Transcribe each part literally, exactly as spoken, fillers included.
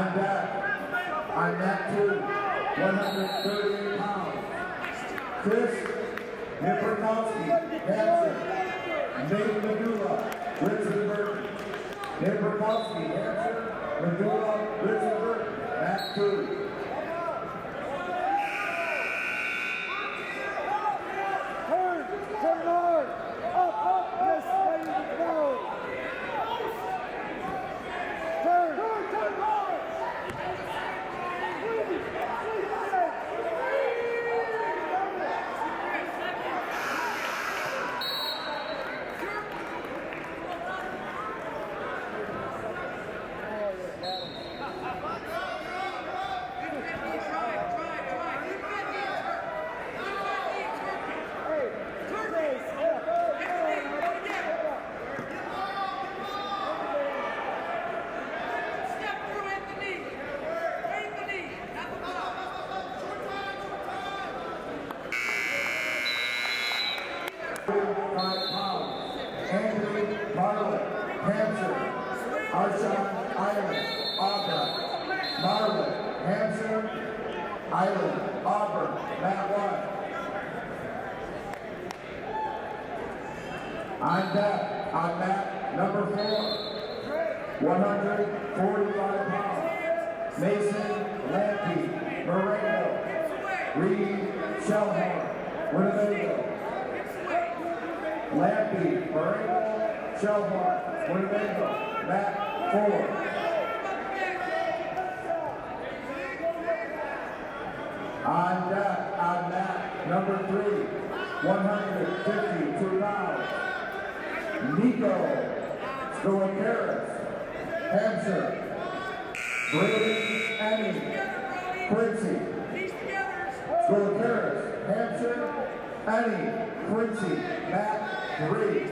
On deck, on mat two, one hundred thirty-eight pounds, Chris Niprikowski, Hampshire, Nate Medulla, Richardsburg. Niprikowski, Hampshire, Medulla, Richardsburg, mat two. Turn, turn hard, up, up, yes, ready to go. Turn, turn, turn hard. Five pounds, Anthony Marlin, Hampshire, Arshawn Island, Auburn, Marlin, Hampshire, Island, Auburn, mat one. On deck, on mat number four, one hundred forty-five pounds, Mason Lampy, Marengo, Reed Shellhorn, Winnebago. Lampy, Marengo, Shellhorn, Winnebago, mat four. On deck, on mat number three, one hundred fifty-two pounds, Nico Skowakaris, Hampshire, Brody Rudkin, Quincy, Skowakaris, Hampshire, Annie, Quincy, mat three.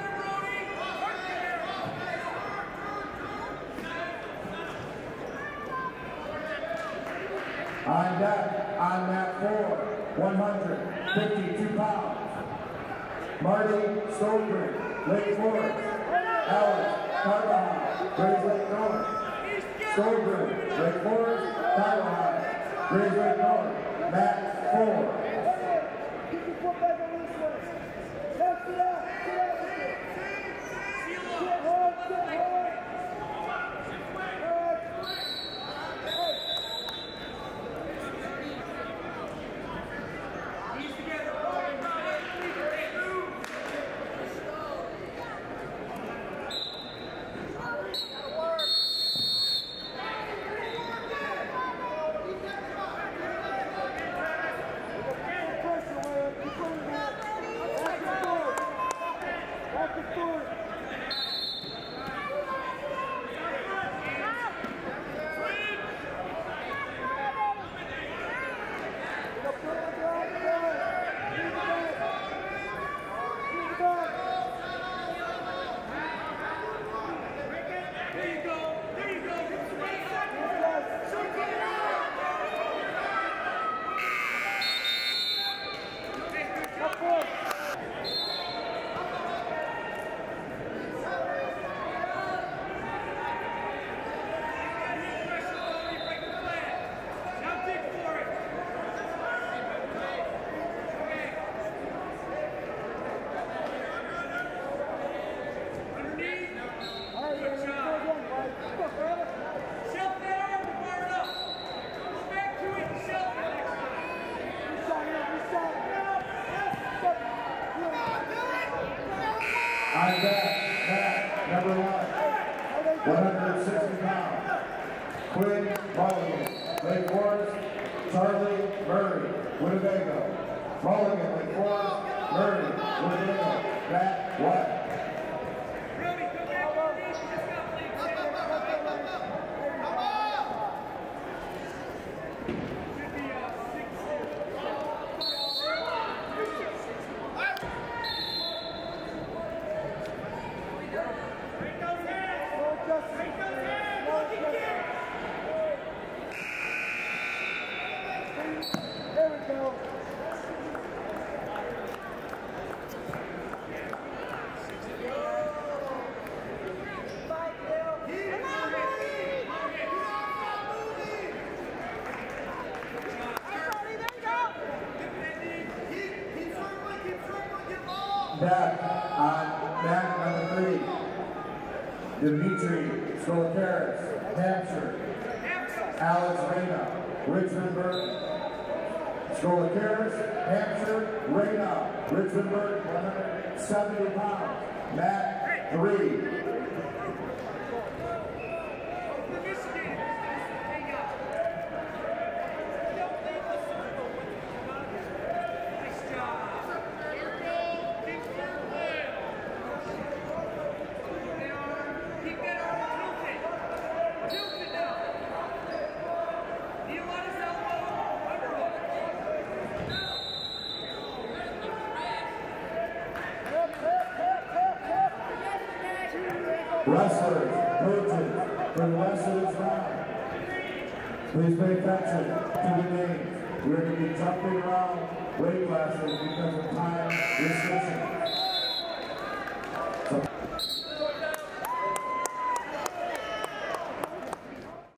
On deck, on mat four, one hundred fifty-two pounds, Marty Stolgren, Lake Forest, Alex Carvajal, Grays Lake North, Stolgren, Lake Forest, Carvajal, Grays Lake North, mat four. Keep your foot back on this one. Left it out. Get out of it. Get hard, get hard. He's together. On deck, mat number one, one hundred sixty pounds, Quinn Mulligan, Lake Forest, Charlie Murray, Winnebago. Mulligan, Lake Forest, Murray, Winnebago, mat one. There we go. death on mat number three. Dimitri Skolakeris, Hampshire. Alex Reyna, Richmond Burton. Skolakeris, Hampshire, Reyna, Richmond Burton, one hundred seventy pounds. Mat three. Wrestlers, coaches, for the rest of this round, please pay attention to the names. We're going to be jumping around weight classes because of time. This